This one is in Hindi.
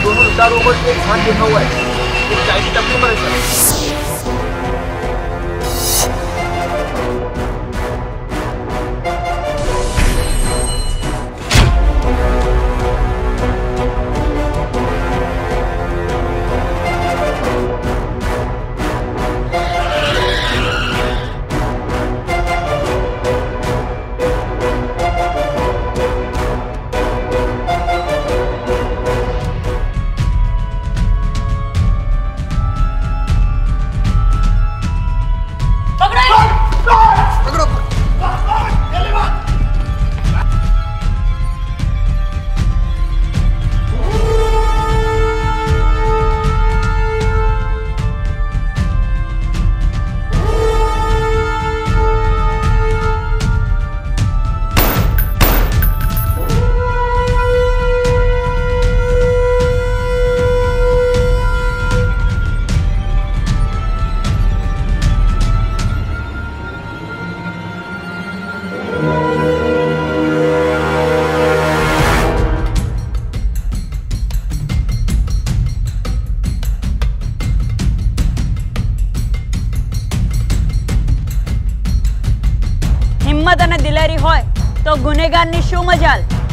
दोनों लुटारों को एक साथ देखा हुआ है। एक चाय की टपरी पर है सर। हिम्मत અને દિલેરી હોય તો ગુનેગારની શું મજાલ।